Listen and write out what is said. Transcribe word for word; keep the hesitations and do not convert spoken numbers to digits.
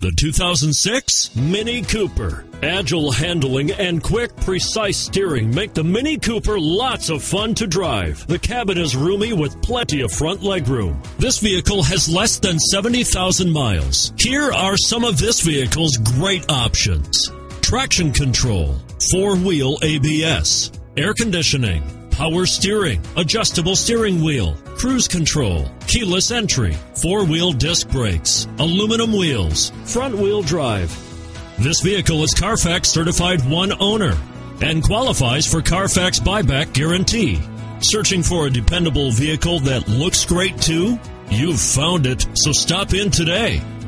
The two thousand six Mini Cooper. Agile handling and quick, precise steering make the Mini Cooper lots of fun to drive. The cabin is roomy with plenty of front legroom. This vehicle has less than seventy thousand miles. Here are some of this vehicle's great options: traction control, four-wheel A B S, air conditioning, power steering, adjustable steering wheel, cruise control, keyless entry, four-wheel disc brakes, aluminum wheels, front-wheel drive. This vehicle is Carfax certified one owner and qualifies for Carfax buyback guarantee. Searching for a dependable vehicle that looks great too? You've found it, so stop in today.